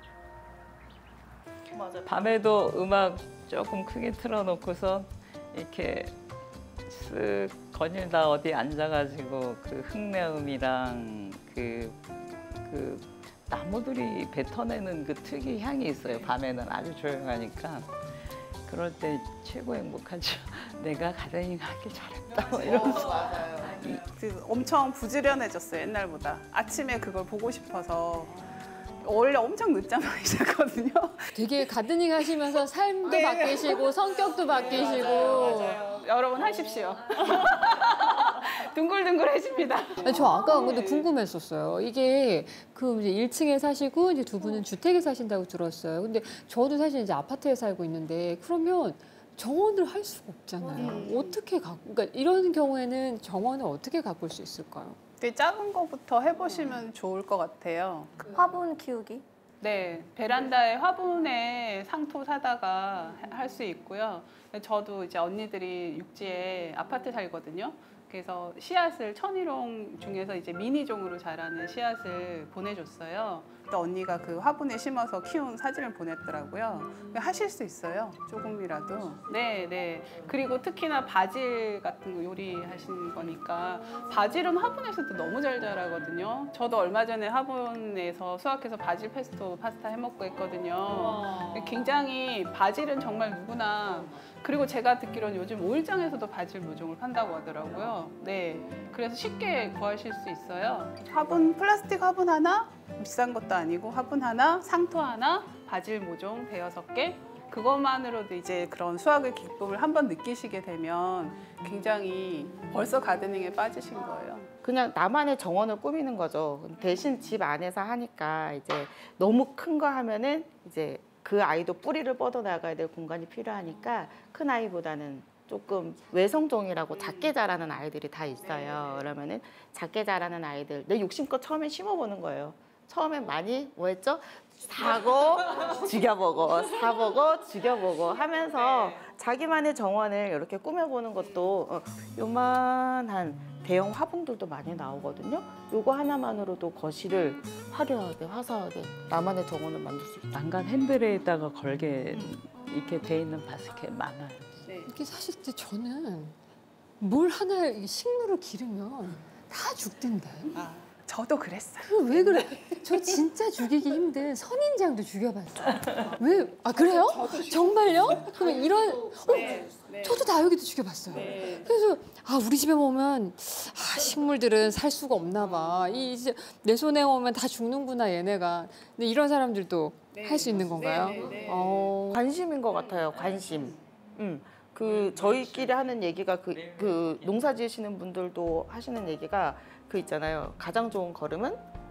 밤에도 음악 조금 크게 틀어놓고서 이렇게 쓱 거닐다 어디 앉아가지고 그 흙내음이랑 그, 그 나무들이 뱉어내는 그 특유의 향이 있어요. 밤에는 아주 조용하니까. 그럴 때 최고 행복하죠. 내가 가드닝 하길 잘했다. 뭐 이러면서. 그 엄청 부지런해졌어요, 옛날보다. 아침에 그걸 보고 싶어서. 원래 엄청 늦잠을 자거든요. 되게 가드닝 하시면서 삶도 네. 바뀌시고 성격도 바뀌시고. 맞아요. 여러분 하십시오. 둥글둥글해집니다. 아니, 저 아까 근데 궁금했었어요. 이게 그 이제 일 층에 사시고 이제 두 분은 주택에 사신다고 들었어요. 근데 저도 사실 이제 아파트에 살고 있는데 그러면 정원을 할 수가 없잖아요. 음. 어떻게 가? 그러니까 이런 경우에는 정원을 어떻게 가꿀 수 있을까요? 되게 작은 거부터 해보시면 좋을 것 같아요. 화분 키우기. 네, 베란다에 화분에 상토 사다가 할 수 있고요. 저도 이제 언니들이 육지에 아파트 살거든요. 그래서 씨앗을 천일홍 중에서 이제 미니종으로 자라는 씨앗을 보내줬어요. 또 언니가 그 화분에 심어서 키운 사진을 보냈더라고요. 하실 수 있어요, 조금이라도. 네, 네. 그리고 특히나 바질 같은 거 요리하시는 거니까 바질은 화분에서도 너무 잘 자라거든요. 저도 얼마 전에 화분에서 수확해서 바질 페스토 파스타 해먹고 했거든요. 굉장히 바질은 정말 누구나. 그리고 제가 듣기로는 요즘 오일장에서도 바질 모종을 판다고 하더라고요. 네, 그래서 쉽게 구하실 수 있어요. 화분, 플라스틱 화분 하나, 비싼 것도 아니고 화분 하나, 상토 하나, 바질 모종 대여섯 개. 그것만으로도 이제 그런 수확의 기쁨을 한번 느끼시게 되면 굉장히 벌써 가드닝에 빠지신 거예요. 그냥 나만의 정원을 꾸미는 거죠. 대신 집 안에서 하니까 이제 너무 큰 거 하면은 이제 그 아이도 뿌리를 뻗어 나가야 될 공간이 필요하니까 큰 아이보다는 조금 외성종이라고 작게 자라는 아이들이 다 있어요. 그러면은 작게 자라는 아이들 내 욕심껏 처음에 심어보는 거예요. 처음엔 많이 뭐 했죠? 사고 죽여보고 사보고 죽여보고 하면서 자기만의 정원을 이렇게 꾸며보는 것도 어, 요만한 대형 화분들도 많이 나오거든요. 요거 하나만으로도 거실을 화려하게 화사하게 나만의 정원을 만들 수 있다. 난간 핸들에다가 걸게 이렇게 돼 있는 바스켓 많아요. 이게 사실 근데 저는 뭘 하나 이 식물을 기르면 다 죽던데. 아, 저도 그랬어요. 그 왜 그래? 저 진짜 죽이기 힘든 선인장도 죽여봤어요. 왜? 아 그래요? 정말요? 그러면 이런 어, 네, 네. 저도 다육이도 죽여봤어요. 네. 그래서 아 우리 집에 오면 아 식물들은 살 수가 없나 봐. 이 이제 내 손에 오면 다 죽는구나 얘네가. 근데 이런 사람들도 네. 할 수 있는 건가요? 네, 네, 네. 어. 관심인 것 같아요. 관심. 음. 그 저희끼리 하는 얘기가 그, 그 농사 지으시는 분들도 하시는 얘기가 그 있잖아요. 가장 좋은 걸음은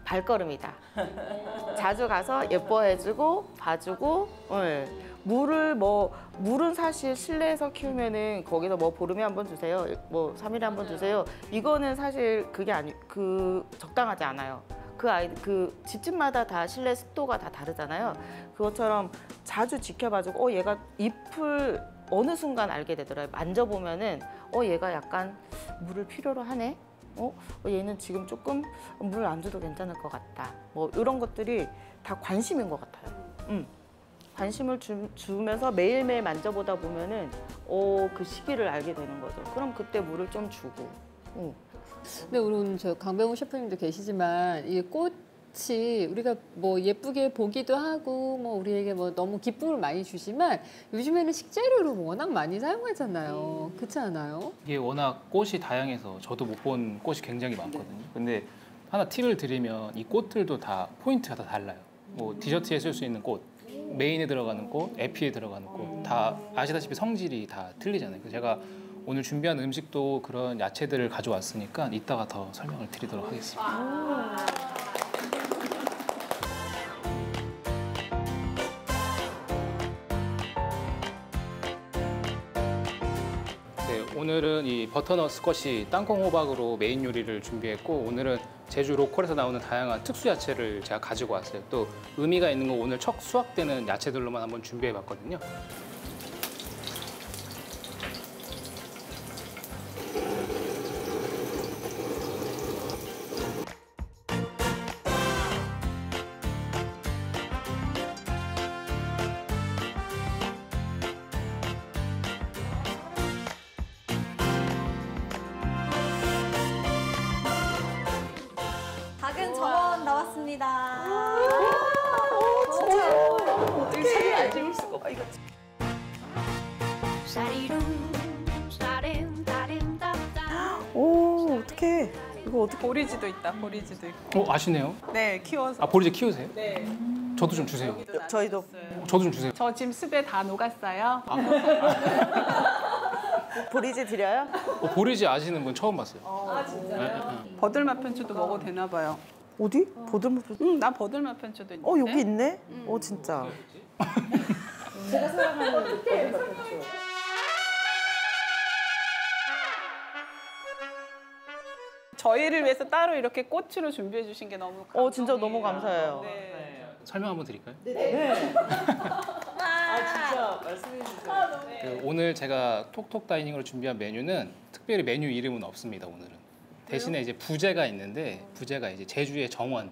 발걸음이다. 자주 가서 예뻐해주고 봐주고, 네. 물을 뭐 물은 사실 실내에서 키우면은 거기서 뭐 보름에 한 번 주세요, 뭐 삼 일에 한 번 주세요. 이거는 사실 그게 아니 그 적당하지 않아요. 그 아이 그 집집마다 다 실내 습도가 다 다르잖아요. 그것처럼 자주 지켜봐주고, 어 얘가 잎을 어느 순간 알게 되더라고요. 만져보면은 어 얘가 약간 물을 필요로 하네. 어 얘는 지금 조금 물 안 줘도 괜찮을 것 같다. 뭐 이런 것들이 다 관심인 것 같아요. 음. 관심을 주, 주면서 매일매일 만져보다 보면은 어, 그 시기를 알게 되는 거죠. 그럼 그때 물을 좀 주고. 응. 근데 오늘 저 강병우 셰프님도 계시지만 이 꽃이 우리가 뭐 예쁘게 보기도 하고 뭐 우리에게 뭐 너무 기쁨을 많이 주지만 요즘에는 식재료로 워낙 많이 사용하잖아요. 그렇지 않아요? 이게 워낙 꽃이 다양해서 저도 못 본 꽃이 굉장히 많거든요. 근데 하나 팁을 드리면 이 꽃들도 다 포인트가 다 달라요. 뭐 디저트에 쓸 수 있는 꽃, 메인에 들어가는 꽃, 에피에 들어가는 꽃, 다 아시다시피 성질이 다 틀리잖아요. 그래서 제가 오늘 준비한 음식도 그런 야채들을 가져왔으니까 이따가 더 설명을 드리도록 하겠습니다. 네, 오늘은 이 버터넛 스쿼시 땅콩 호박으로 메인 요리를 준비했고, 오늘은 제주 로컬에서 나오는 다양한 특수 야채를 제가 가지고 왔어요. 또 의미가 있는 거 오늘 첫 수확되는 야채들로만 한번 준비해봤거든요. 작은 정원 나왔습니다. 오, 어떡해. 이거 어떻게? 보리지도 있다. 보리지도 있고. 어, 아시네요? 네, 키워서. 아, 보리지 키우세요? 네. 저도 좀 주세요. 저희도. 저도 좀 주세요. 저 지금 습에 다 녹았어요. 보리지 드려요? 어, 보리지 아시는 분 처음 봤어요. 아, 진짜요? 버들맛 편추도 먹어도 되나 봐요. 어디? 보들맛 편추? 응, 나 버들맛 편추도 있는데. 어 여기 있네? 어 진짜. 저희를 위해서 따로 이렇게 꽃으로 준비해 주신 게 너무 감사해요. 어 진짜 너무 감사해요. 네. 설명 한번 드릴까요? 아 진짜 말씀해 주세요. 그 오늘 제가 톡톡 다이닝으로 준비한 메뉴는 특별히 메뉴 이름은 없습니다. 오늘은 대신에 이제 부제가 있는데 부제가 이제 제주의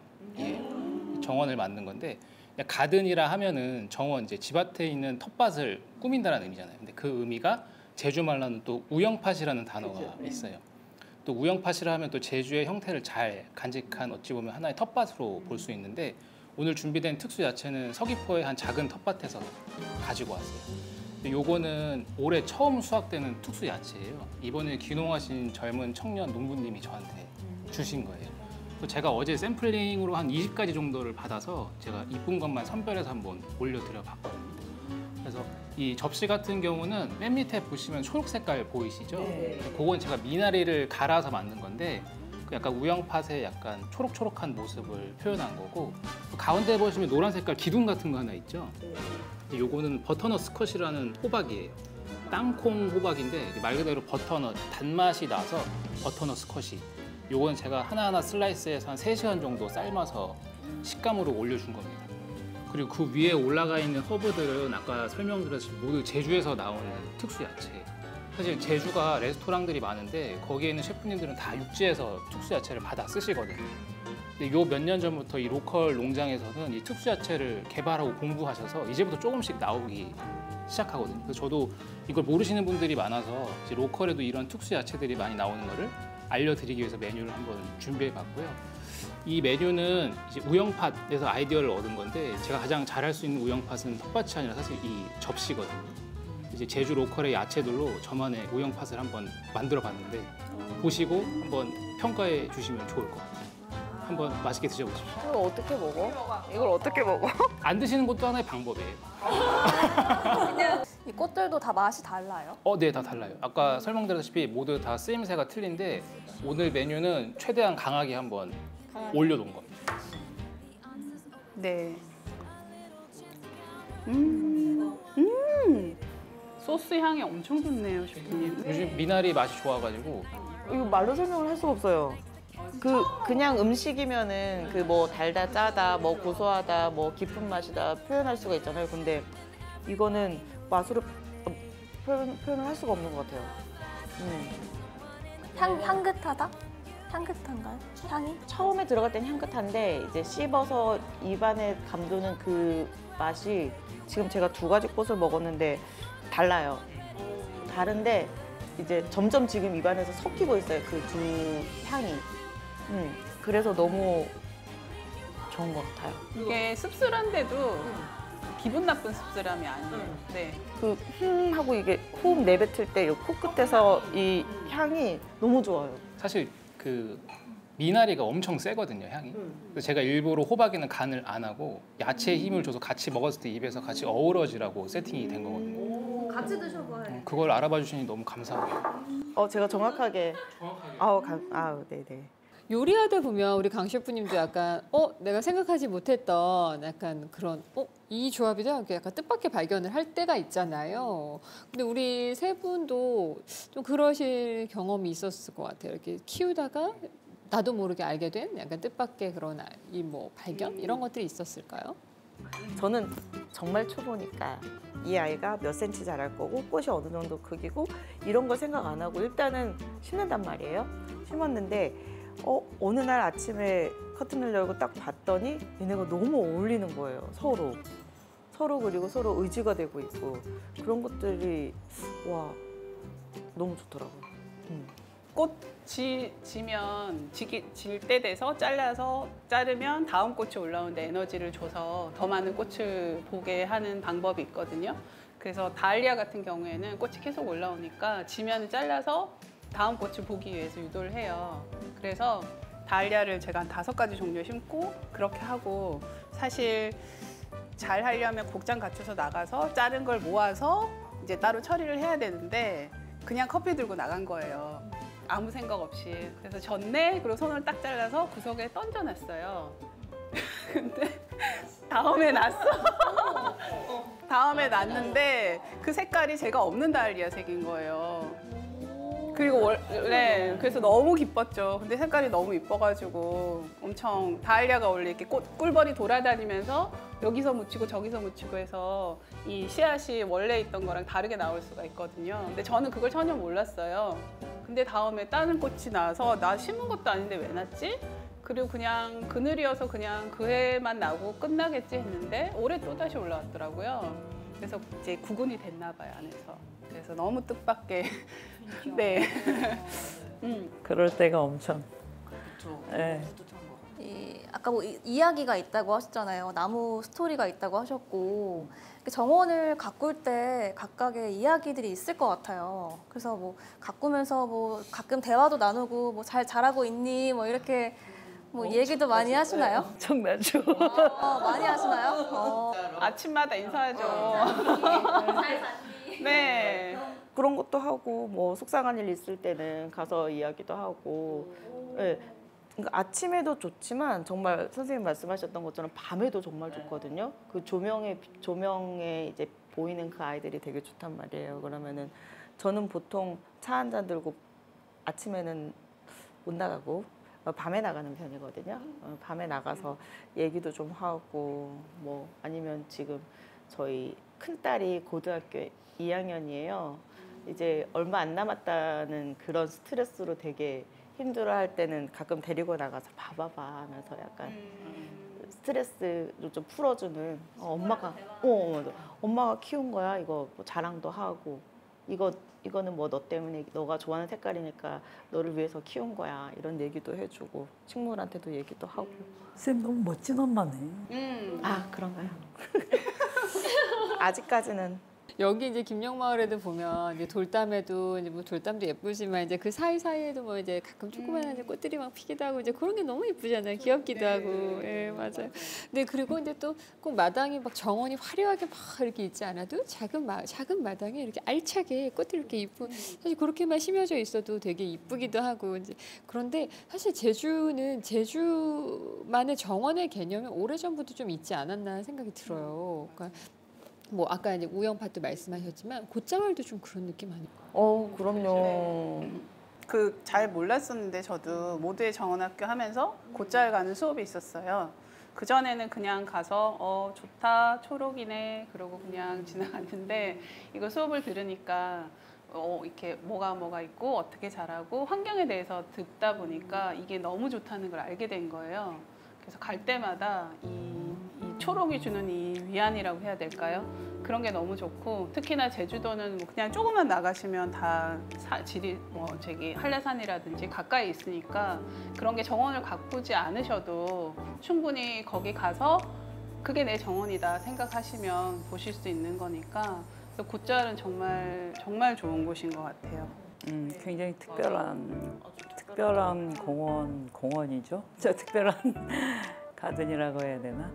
정원이에요. 정원을 만든 건데 그냥 가든이라 하면은 정원 이제 집앞에 있는 텃밭을 꾸민다는 의미잖아요. 근데 그 의미가 제주 말로는 또 우영팥이라는 단어가 있어요. 또 우영팥이라 하면 또 제주의 형태를 잘 간직한 어찌 보면 하나의 텃밭으로 볼 수 있는데 오늘 준비된 특수 야채는 서귀포의 한 작은 텃밭에서 가지고 왔어요. 근데 요거는 올해 처음 수확되는 특수 야채예요. 이번에 귀농하신 젊은 청년 농부님이 저한테 주신 거예요. 제가 어제 샘플링으로 한 이십 가지 정도를 받아서 제가 이쁜 것만 선별해서 한번 올려드려 봤거든요. 그래서 이 접시 같은 경우는 맨 밑에 보시면 초록 색깔 보이시죠? 네. 그건 제가 미나리를 갈아서 만든 건데 그 약간 우영팥의 약간 초록초록한 모습을 표현한 거고 그 가운데 보시면 노란 색깔 기둥 같은 거 하나 있죠? 네. 요거는 버터넛 스컷이라는 호박이에요. 땅콩 호박인데 말 그대로 버터넛 단맛이 나서 버터넛 스컷이. 요건 제가 하나하나 슬라이스해서 한 세 시간 정도 삶아서 식감으로 올려준 겁니다. 그리고 그 위에 올라가 있는 허브들은 아까 설명드렸듯이 모두 제주에서 나오는 특수 야채예요. 사실 제주가 레스토랑들이 많은데 거기에 있는 셰프님들은 다 육지에서 특수 야채를 받아 쓰시거든요. 근데 요 몇 년 전부터 이 로컬 농장에서는 이 특수 야채를 개발하고 공부하셔서 이제부터 조금씩 나오기 시작하거든요. 그래서 저도 이걸 모르시는 분들이 많아서 이제 로컬에도 이런 특수 야채들이 많이 나오는 거를 알려드리기 위해서 메뉴를 한번 준비해봤고요. 이 메뉴는 이제 우영팥에서 아이디어를 얻은 건데 제가 가장 잘할 수 있는 우영팥은 텃밭이 아니라 사실 이 접시거든요. 이제 제주 로컬의 야채들로 저만의 우영팥을 한번 만들어봤는데 보시고 한번 평가해 주시면 좋을 것 같아요. 한번 맛있게 드셔보십시오. 이걸 어떻게 먹어? 이걸 어떻게 먹어? 안 드시는 것도 하나의 방법이에요. 이 꽃들도 다 맛이 달라요? 어, 네, 다 달라요. 아까 설명드렸다시피 모두 다 쓰임새가 틀린데 오늘 메뉴는 최대한 강하게 한번 올려놓은 겁니다. 네. 음, 음, 소스 향이 엄청 좋네요, 셰프님. 요즘 미나리 맛이 좋아가지고 이거 말로 설명을 할 수가 없어요. 그 그냥 음식이면은 그 뭐 달다 짜다 뭐 고소하다 뭐 깊은 맛이다 표현할 수가 있잖아요. 근데 이거는 맛으로 표현, 표현을 할 수가 없는 것 같아요. 음. 향 향긋하다? 향긋한가요? 향이? 처음에 들어갈 땐 향긋한데 이제 씹어서 입안에 감도는 그 맛이 지금 제가 두 가지 꽃을 먹었는데 달라요. 다른데 이제 점점 지금 입안에서 섞이고 있어요. 그 두 향이. 음, 그래서 너무 좋은 것 같아요. 이게 씁쓸한데도 기분 나쁜 씁쓸함이 아니에요. 네. 그 흠 하고 이게 호흡 내뱉을 때 이 코끝에서 이 향이 너무 좋아요. 사실 그 미나리가 엄청 세거든요, 향이. 그래서 제가 일부러 호박에는 간을 안 하고 야채에 힘을 줘서 같이 먹었을 때 입에서 같이 어우러지라고 세팅이 된 거거든요. 같이 드셔봐요. 어, 그걸 알아봐 주시니 너무 감사해요. 어 제가 정확하게 아우 감 아우 네네. 요리하다 보면 우리 강 셰프님도 약간 어 내가 생각하지 못했던 약간 그런 어 이 조합이다 이렇게 약간 뜻밖의 발견을 할 때가 있잖아요. 근데 우리 세 분도 좀 그러실 경험이 있었을 것 같아요. 이렇게 키우다가 나도 모르게 알게 된 약간 뜻밖의 그런 이 뭐 발견 이런 것들이 있었을까요? 저는 정말 초보니까 이 아이가 몇 센치 자랄 거고 꽃이 어느 정도 크기고 이런 거 생각 안 하고 일단은 심는단 말이에요. 심었는데 어, 어느 날 아침에 커튼을 열고 딱 봤더니 얘네가 너무 어울리는 거예요. 서로. 서로 그리고 서로 의지가 되고 있고 그런 것들이 와 너무 좋더라고요. 음. 꽃이 지면 질 때 돼서 잘라서 자르면 다음 꽃이 올라오는데 에너지를 줘서 더 많은 꽃을 보게 하는 방법이 있거든요. 그래서 다알리아 같은 경우에는 꽃이 계속 올라오니까 지면 잘라서 다음 꽃을 보기 위해서 유도를 해요. 그래서 다알리아를 제가 한 다섯 가지 종류 심고 그렇게 하고 사실 잘 하려면 곡장 갖춰서 나가서 자른 걸 모아서 이제 따로 처리를 해야 되는데 그냥 커피 들고 나간 거예요. 아무 생각 없이. 그래서 졌네? 그리고 손을 딱 잘라서 구석에 던져놨어요. 근데 다음에 났어. 다음에 났는데 그 색깔이 제가 없는 다알리아 색인 거예요. 그리고 원래 그래서 너무 기뻤죠. 근데 색깔이 너무 이뻐가지고 엄청 다알리아가 원래 이렇게 꽃 꿀벌이 돌아다니면서 여기서 묻히고 저기서 묻히고 해서 이 씨앗이 원래 있던 거랑 다르게 나올 수가 있거든요. 근데 저는 그걸 전혀 몰랐어요. 근데 다음에 다른 꽃이 나서 나 심은 것도 아닌데 왜 났지? 그리고 그냥 그늘이어서 그냥 그 해만 나고 끝나겠지 했는데 올해 또 다시 올라왔더라고요. 그래서 이제 구근이 됐나 봐요, 안에서. 그래서 너무 뜻밖의 네. 음. 그럴 때가 엄청. 네. 이, 아까 뭐 이, 이야기가 있다고 하셨잖아요. 나무 스토리가 있다고 하셨고 정원을 가꿀 때 각각의 이야기들이 있을 것 같아요. 그래서 뭐 가꾸면서 뭐 가끔 대화도 나누고 뭐 잘 자라고 있니 뭐 이렇게 뭐 얘기도 많이 하시나요? 엄청나죠. 어, 많이 하시나요? 어. 아침마다 인사하죠. 네. 그런 것도 하고 뭐 속상한 일 있을 때는 가서 이야기도 하고 네. 그러니까 아침에도 좋지만 정말 선생님 말씀하셨던 것처럼 밤에도 정말 좋거든요. 그 조명에 조명에 이제 보이는 그 아이들이 되게 좋단 말이에요. 그러면은 저는 보통 차 한 잔 들고 아침에는 못 나가고 밤에 나가는 편이거든요. 밤에 나가서 얘기도 좀 하고 뭐 아니면 지금 저희 큰 딸이 고등학교 이 학년이에요. 이제 얼마 안 남았다는 그런 스트레스로 되게 힘들어할 때는 가끔 데리고 나가서 봐봐봐 하면서 약간 스트레스를 좀 풀어주는 어, 엄마가 어, 엄마가 키운 거야 이거 뭐 자랑도 하고 이거 이거는 뭐 너 때문에 너가 좋아하는 색깔이니까 너를 위해서 키운 거야 이런 얘기도 해주고 식물한테도 얘기도 하고 쌤 너무 멋진 엄마네. 음. 아 그런가요? 아직까지는 여기 이제 김영마을에도 보면 이제 돌담에도 이제 뭐 돌담도 예쁘지만 이제 그 사이 사이에도 뭐 이제 가끔 조그만한 이제 꽃들이 막 피기도 하고 이제 그런 게 너무 예쁘잖아요. 귀엽기도 하고. 예, 맞아요. 네, 그리고 이제 또 꼭 마당이 막 정원이 화려하게 막 이렇게 있지 않아도 작은 마 작은 마당에 이렇게 알차게 꽃들이 이렇게 이쁘. 사실 그렇게만 심어져 있어도 되게 이쁘기도 하고 이제 그런데 사실 제주는 제주만의 정원의 개념이 오래전부터 좀 있지 않았나 생각이 들어요. 그러니까 뭐 아까 이제 우영파도 말씀하셨지만 곶자왈도 좀 그런 느낌 아니에요? 어, 그럼요. 그 잘 몰랐었는데 저도 모두의 정원학교 하면서 곶자왈 가는 수업이 있었어요. 그 전에는 그냥 가서 어 좋다 초록이네 그러고 그냥 지나갔는데 이거 수업을 들으니까 어 이렇게 뭐가 뭐가 있고 어떻게 자라고 환경에 대해서 듣다 보니까 이게 너무 좋다는 걸 알게 된 거예요. 그래서 갈 때마다 이, 이 초록이 주는 이 위안이라고 해야 될까요? 그런 게 너무 좋고 특히나 제주도는 뭐 그냥 조금만 나가시면 다 사, 지리 뭐 저기 한라산이라든지 가까이 있으니까 그런 게 정원을 가꾸지 않으셔도 충분히 거기 가서 그게 내 정원이다 생각하시면 보실 수 있는 거니까 그래서 곶자왈은 정말 정말 좋은 곳인 것 같아요. 음, 굉장히 특별한 특별한 공원 공원이죠. 저 특별한 가든이라고 해야 되나?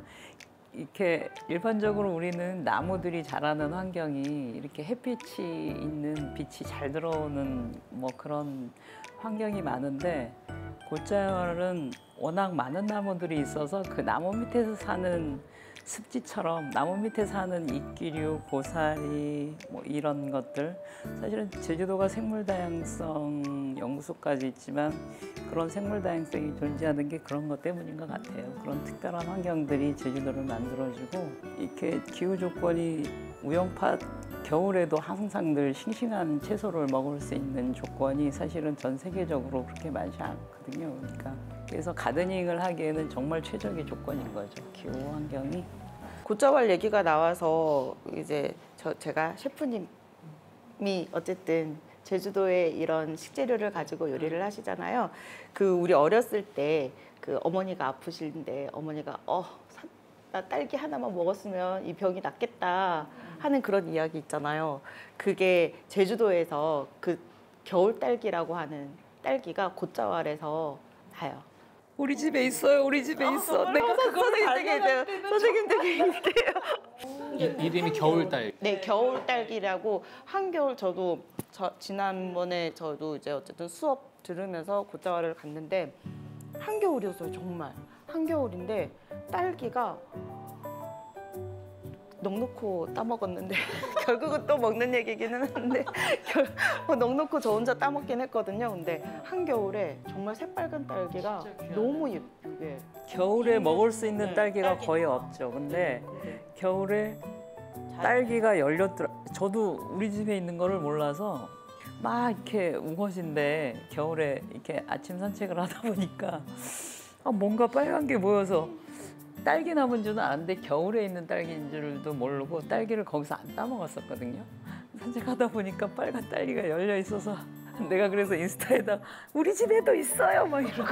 이렇게 일반적으로 우리는 나무들이 자라는 환경이 이렇게 햇빛이 있는 빛이 잘 들어오는 뭐 그런 환경이 많은데 곶자왈은 워낙 많은 나무들이 있어서 그 나무 밑에서 사는 습지처럼 나무 밑에 사는 이끼류, 고사리 뭐 이런 것들 사실은 제주도가 생물 다양성 연구소까지 있지만 그런 생물 다양성이 존재하는 게 그런 것 때문인 것 같아요. 그런 특별한 환경들이 제주도를 만들어주고 이렇게 기후 조건이 우영팥 겨울에도 항상 늘 싱싱한 채소를 먹을 수 있는 조건이 사실은 전 세계적으로 그렇게 많지 않거든요. 그러니까 그래서 가드닝을 하기에는 정말 최적의 조건인 거죠. 기후 환경이. 곶자왈 얘기가 나와서 이제 저 제가 셰프님이 어쨌든 제주도에 이런 식재료를 가지고 요리를 하시잖아요. 그 우리 어렸을 때 그 어머니가 아프신데 어머니가 어, 나 딸기 하나만 먹었으면 이 병이 낫겠다 하는 그런 이야기 있잖아요. 그게 제주도에서 그 겨울 딸기라고 하는 딸기가 곶자왈에서 나요. 우리 집에 있어요. 우리 집에 있어. 내가 선생님 되게 선생님 되게 있대요. 이, 이름이 겨울딸. 네, 겨울 딸기라고 한겨울 저도 저, 지난번에 저도 이제 어쨌든 수업 들으면서 곶자왈을 갔는데 한겨울이었어요. 정말 한겨울인데 딸기가 넉넉고 따먹었는데 결국은 또 먹는 얘기기는 한데 결, 뭐 넉넉고 저 혼자 따먹긴 했거든요. 근데 한겨울에 정말 새빨간 딸기가 너무 예쁘게 겨울에 먹을 수 있는 딸기가 거의 없죠. 근데 겨울에 딸기가 열렸더라. 저도 우리 집에 있는 거를 몰라서 막 이렇게 우거진데 겨울에 이렇게 아침 산책을 하다 보니까 아, 뭔가 빨간 게 보여서 딸기 나무인 줄은 아는데 겨울에 있는 딸기인 줄도 모르고 딸기를 거기서 안 따먹었었거든요. 산책하다 보니까 빨간 딸기가 열려 있어서 내가 그래서 인스타에다 우리 집에도 있어요 막 이러고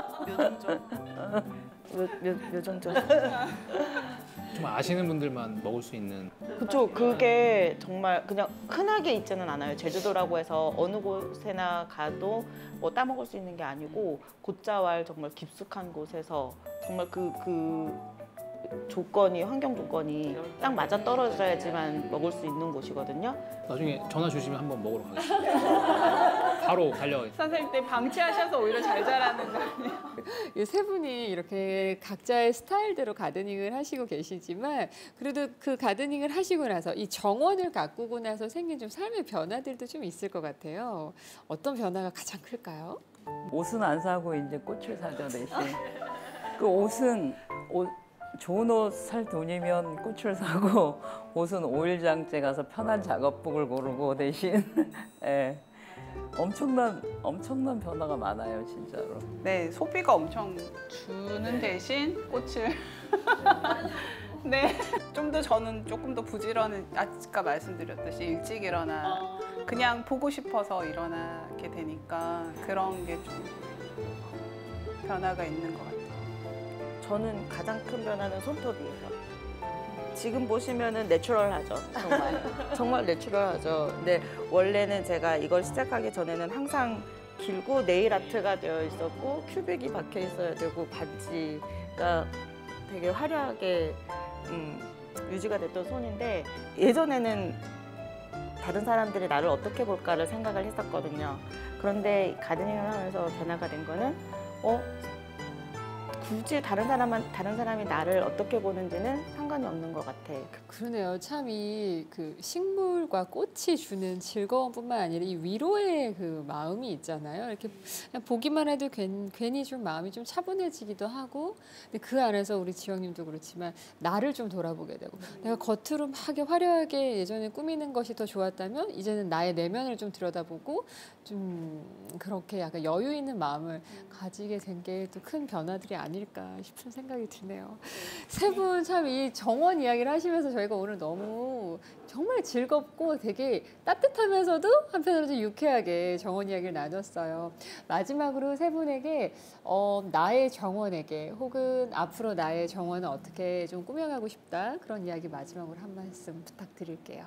묘전전 정말 아시는 분들만 먹을 수 있는. 그쵸. 그게 정말 그냥 흔하게 있지는 않아요. 제주도라고 해서 어느 곳에나 가도 뭐 따먹을 수 있는 게 아니고 곶자왈 정말 깊숙한 곳에서 정말 그, 그 조건이 환경 조건이 딱 맞아 떨어져야지만 먹을 수 있는 곳이거든요. 나중에 전화 주시면 한번 먹으러 가겠습니다. 바로 달려가겠습니다. 선생님 때 방치하셔서 오히려 잘 자라는 거 아니에요? 이 세 분이 이렇게 각자의 스타일대로 가드닝을 하시고 계시지만 그래도 그 가드닝을 하시고 나서 이 정원을 가꾸고 나서 생긴 좀 삶의 변화들도 좀 있을 것 같아요. 어떤 변화가 가장 클까요? 옷은 안 사고 이제 꽃을 사죠 대신. 그 옷은 옷, 좋은 옷 살 돈이면 꽃을 사고 옷은 오일장째 가서 편한 작업복을 고르고 대신 예. 엄청난 엄청난 변화가 많아요 진짜로. 네, 소비가 엄청 주는 대신 꽃을 네, 좀 더 저는 조금 더 부지런히 아까 말씀드렸듯이 일찍 일어나 그냥 보고 싶어서 일어나게 되니까 그런 게 좀 변화가 있는 것 같아요. 저는 가장 큰 변화는 손톱이에요. 지금 보시면은 내추럴하죠. 정말 정말 내추럴하죠. 근데 원래는 제가 이걸 시작하기 전에는 항상 길고 네일 아트가 되어 있었고 큐빅이 박혀 있어야 되고 반지가 되게 화려하게 음, 유지가 됐던 손인데 예전에는 다른 사람들이 나를 어떻게 볼까를 생각을 했었거든요. 그런데 가드닝을 하면서 변화가 된 거는 어 굳이 다른 사람은 다른 사람이 나를 어떻게 보는지는 상관이 없는 것 같아. 그러네요. 참 이 그 식물과 꽃이 주는 즐거움뿐만 아니라 이 위로의 그 마음이 있잖아요. 이렇게 그냥 보기만 해도 괜, 괜히 좀 마음이 좀 차분해지기도 하고, 근데 그 안에서 우리 지영님도 그렇지만 나를 좀 돌아보게 되고, 내가 겉으로 막 화려하게 예전에 꾸미는 것이 더 좋았다면 이제는 나의 내면을 좀 들여다보고 좀 그렇게 약간 여유 있는 마음을 가지게 된 게 또 큰 변화들이 아닐까 싶은 생각이 드네요. 세 분 참 이 정원 이야기를 하시면서 저희가 오늘 너무 정말 즐겁고 되게 따뜻하면서도 한편으로 좀 유쾌하게 정원 이야기를 나눴어요. 마지막으로 세 분에게 어, 나의 정원에게 혹은 앞으로 나의 정원을 어떻게 좀 꾸며가고 싶다 그런 이야기 마지막으로 한 말씀 부탁드릴게요.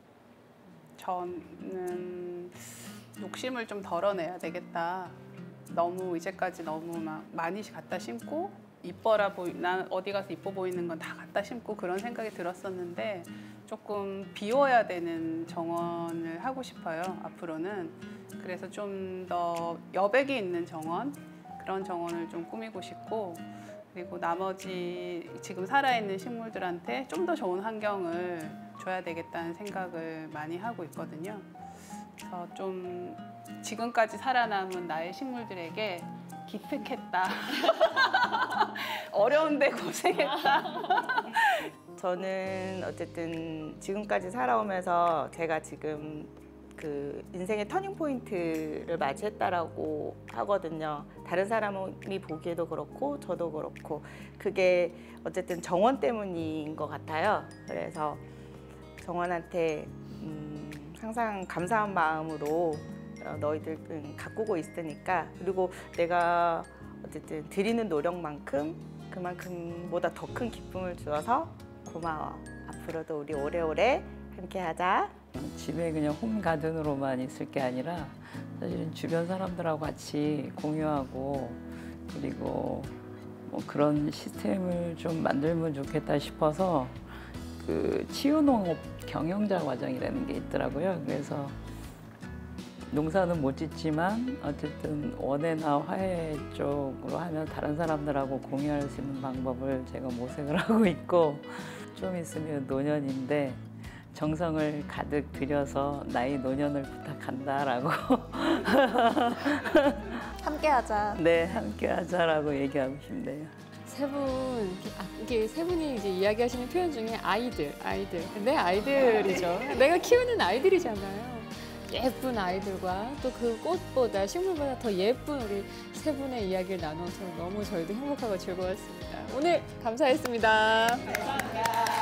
저는 욕심을 좀 덜어내야 되겠다. 너무 이제까지 너무 막 많이 갖다 심고 이뻐라 보이, 난 어디 가서 이뻐 보이는 건 다 갖다 심고 그런 생각이 들었었는데 조금 비워야 되는 정원을 하고 싶어요. 앞으로는. 그래서 좀 더 여백이 있는 정원, 그런 정원을 좀 꾸미고 싶고, 그리고 나머지 지금 살아있는 식물들한테 좀 더 좋은 환경을 줘야 되겠다는 생각을 많이 하고 있거든요. 그래서 좀 지금까지 살아남은 나의 식물들에게 기특했다. 어려운데 고생했다. 저는 어쨌든 지금까지 살아오면서 제가 지금 그 인생의 터닝 포인트를 맞이했다라고 하거든요. 다른 사람이 보기에도 그렇고 저도 그렇고 그게 어쨌든 정원 때문인 것 같아요. 그래서 정원한테 음, 항상 감사한 마음으로 너희들은 가꾸고 있으니까, 그리고 내가 어쨌든 드리는 노력만큼 그만큼보다 더 큰 기쁨을 주어서 고마워. 앞으로도 우리 오래오래 함께하자. 집에 그냥 홈 가든으로만 있을 게 아니라 사실은 주변 사람들하고 같이 공유하고, 그리고 뭐 그런 시스템을 좀 만들면 좋겠다 싶어서 그 치유농업 경영자 과정이라는 게 있더라고요. 그래서 농사는 못 짓지만 어쨌든 원해나 화해 쪽으로 하면 다른 사람들하고 공유할 수 있는 방법을 제가 모색을 하고 있고, 좀 있으면 노년인데 정성을 가득 들여서 나의 노년을 부탁한다라고 함께하자. 네, 함께하자라고 얘기하고 싶네요. 세 분, 아, 이게 세 분이 이제 이야기하시는 표현 중에 아이들, 아이들, 내 아이들이죠. 내가 키우는 아이들이잖아요. 예쁜 아이들과 또 그 꽃보다 식물보다 더 예쁜 우리 세 분의 이야기를 나눠서 너무 저희도 행복하고 즐거웠습니다. 오늘 감사했습니다. 감사합니다.